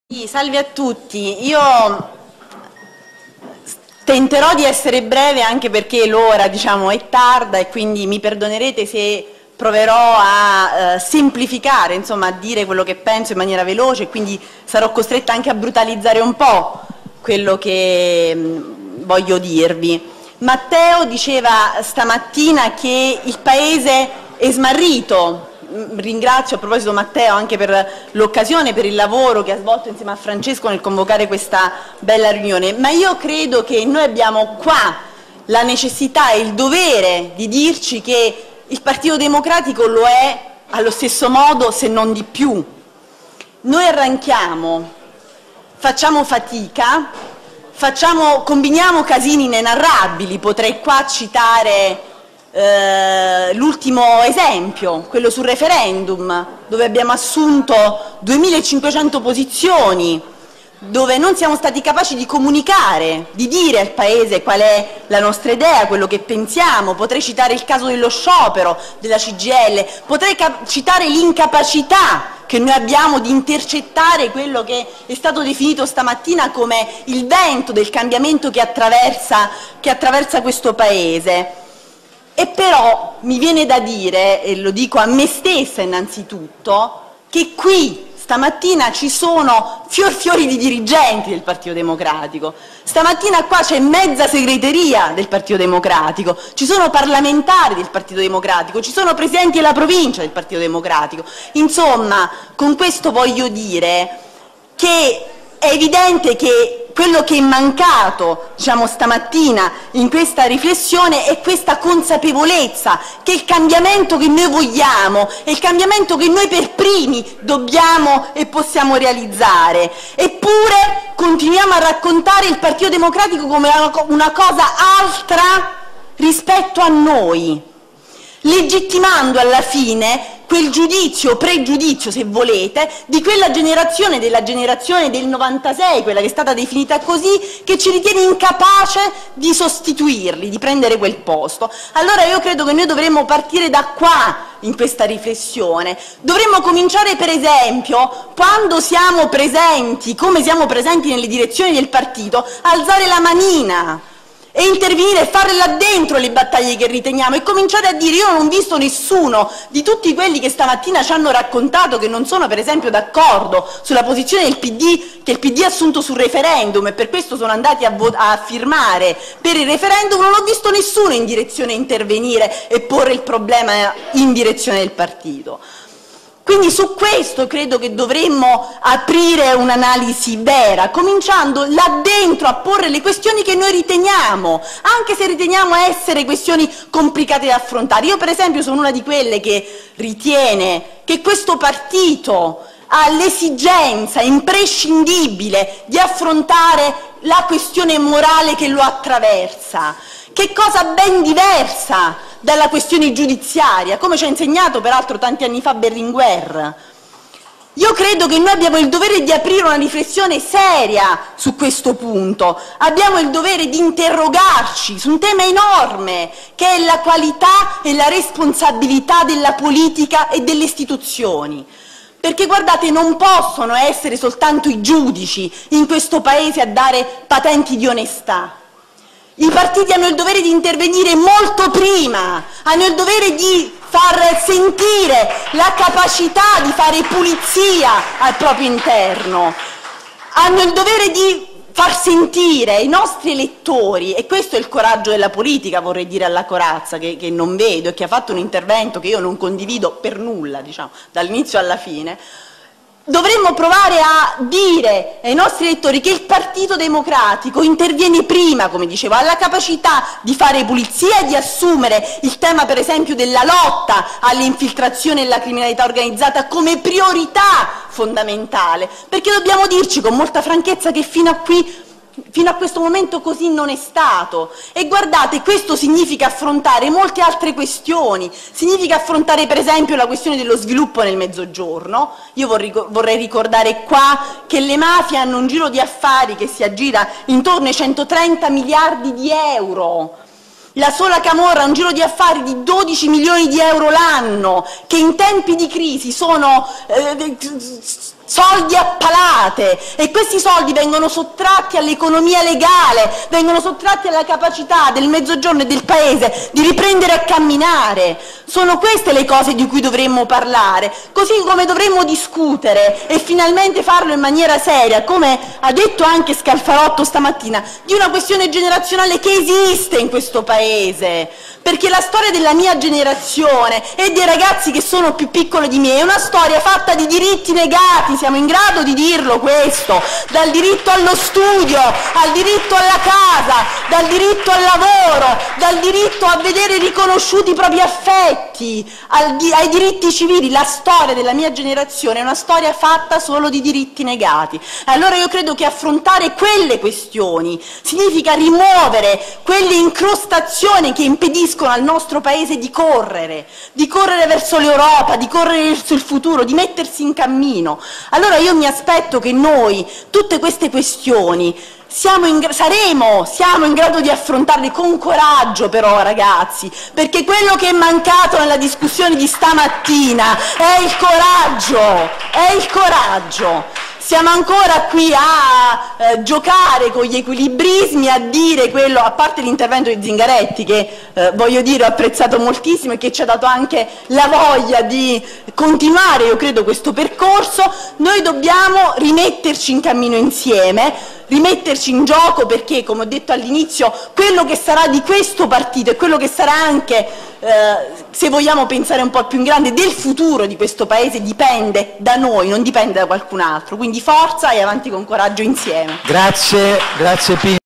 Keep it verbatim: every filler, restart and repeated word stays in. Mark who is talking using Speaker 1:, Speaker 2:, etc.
Speaker 1: Sì, salve a tutti, io tenterò di essere breve anche perché l'ora, diciamo, è tarda e quindi mi perdonerete se proverò a eh, semplificare, insomma a dire quello che penso in maniera veloce e quindi sarò costretta anche a brutalizzare un po' quello che mh, voglio dirvi. Matteo diceva stamattina che il Paese è smarrito. Ringrazio a proposito Matteo anche per l'occasione, per il lavoro che ha svolto insieme a Francesco nel convocare questa bella riunione, ma io credo che noi abbiamo qua la necessità e il dovere di dirci che il Partito Democratico lo è allo stesso modo, se non di più. Noi arranchiamo, facciamo fatica, facciamo, combiniamo casini inenarrabili, potrei qua citare Uh, l'ultimo esempio, quello sul referendum, dove abbiamo assunto duemilacinquecento posizioni, dove non siamo stati capaci di comunicare, di dire al Paese qual è la nostra idea, quello che pensiamo. Potrei citare il caso dello sciopero della C G I L, potrei citare l'incapacità che noi abbiamo di intercettare quello che è stato definito stamattina come il vento del cambiamento che attraversa, che attraversa questo Paese. E però mi viene da dire, e lo dico a me stessa innanzitutto, che qui stamattina ci sono fior fiori di dirigenti del Partito Democratico. Stamattina qua c'è mezza segreteria del Partito Democratico, ci sono parlamentari del Partito Democratico, ci sono presidenti della provincia del Partito Democratico. Insomma, con questo voglio dire che è evidente che quello che è mancato, diciamo, stamattina in questa riflessione è questa consapevolezza che il cambiamento che noi vogliamo è il cambiamento che noi per primi dobbiamo e possiamo realizzare. Eppure continuiamo a raccontare il Partito Democratico come una cosa altra rispetto a noi, legittimando alla fine quel giudizio, pregiudizio se volete, di quella generazione, della generazione del novantasei, quella che è stata definita così, che ci ritiene incapace di sostituirli, di prendere quel posto. Allora io credo che noi dovremmo partire da qua in questa riflessione. Dovremmo cominciare per esempio, quando siamo presenti, come siamo presenti nelle direzioni del partito, a alzare la manina e intervenire e fare là dentro le battaglie che riteniamo e cominciare a dire: io non ho visto nessuno di tutti quelli che stamattina ci hanno raccontato che non sono per esempio d'accordo sulla posizione del P D che il P D ha assunto sul referendum e per questo sono andati a, a firmare per il referendum, non ho visto nessuno in direzione a intervenire e porre il problema in direzione del partito. Quindi su questo credo che dovremmo aprire un'analisi vera, cominciando là dentro a porre le questioni che noi riteniamo, anche se riteniamo essere questioni complicate da affrontare. Io per esempio sono una di quelle che ritiene che questo partito ha l'esigenza imprescindibile di affrontare la questione morale che lo attraversa, che cosa ben diversa dalla questione giudiziaria, come ci ha insegnato peraltro tanti anni fa Berlinguer. Io credo che noi abbiamo il dovere di aprire una riflessione seria su questo punto, abbiamo il dovere di interrogarci su un tema enorme che è la qualità e la responsabilità della politica e delle istituzioni. Perché guardate, non possono essere soltanto i giudici in questo Paese a dare patenti di onestà. I partiti hanno il dovere di intervenire molto prima, hanno il dovere di far sentire la capacità di fare pulizia al proprio interno, hanno il dovere di far sentire i nostri elettori, e questo è il coraggio della politica, vorrei dire alla Corazza, che, che non vedo e che ha fatto un intervento che io non condivido per nulla, diciamo, dall'inizio alla fine. Dovremmo provare a dire ai nostri elettori che il Partito Democratico interviene prima, come dicevo, ha la capacità di fare pulizia e di assumere il tema per esempio della lotta alle infiltrazioni e alla criminalità organizzata come priorità fondamentale, perché dobbiamo dirci con molta franchezza che fino a qui Fino a questo momento così non è stato. E guardate, questo significa affrontare molte altre questioni, significa affrontare per esempio la questione dello sviluppo nel Mezzogiorno. Io vorrei ricordare qua che le mafie hanno un giro di affari che si aggira intorno ai centotrenta miliardi di euro. La sola Camorra ha un giro di affari di dodici milioni di euro l'anno, che in tempi di crisi sono eh, soldi a palate, e questi soldi vengono sottratti all'economia legale, vengono sottratti alla capacità del Mezzogiorno e del Paese di riprendere a camminare. Sono queste le cose di cui dovremmo parlare, così come dovremmo discutere e finalmente farlo in maniera seria, come ha detto anche Scalfarotto stamattina, di una questione generazionale che esiste in questo Paese, perché la storia della mia generazione e dei ragazzi che sono più piccoli di me è una storia fatta di diritti negati, siamo in grado di dirlo questo, dal diritto allo studio, al diritto alla casa, dal diritto al lavoro, dal diritto a vedere riconosciuti i propri affetti, al di ai diritti civili. La storia della mia generazione è una storia fatta solo di diritti negati. Allora io credo che affrontare quelle questioni significa rimuovere quelle incrostazioni che impediscono al nostro Paese di correre, di correre verso l'Europa, di correre verso il futuro, di mettersi in cammino. Allora io mi aspetto che noi tutte queste questioni siamo in, saremo, siamo in grado di affrontarle con coraggio, però ragazzi, perché quello che è mancato nella discussione di stamattina è il coraggio, è il coraggio. Siamo ancora qui a eh, giocare con gli equilibrismi, a dire quello, a parte l'intervento di Zingaretti che eh, voglio dire ho apprezzato moltissimo e che ci ha dato anche la voglia di continuare, io credo, questo percorso. Noi dobbiamo rimetterci in cammino insieme, rimetterci in gioco, perché, come ho detto all'inizio, quello che sarà di questo partito e quello che sarà anche, eh, se vogliamo pensare un po' più in grande, del futuro di questo Paese dipende da noi, non dipende da qualcun altro. Quindi forza e avanti con coraggio insieme.
Speaker 2: Grazie, grazie Pino.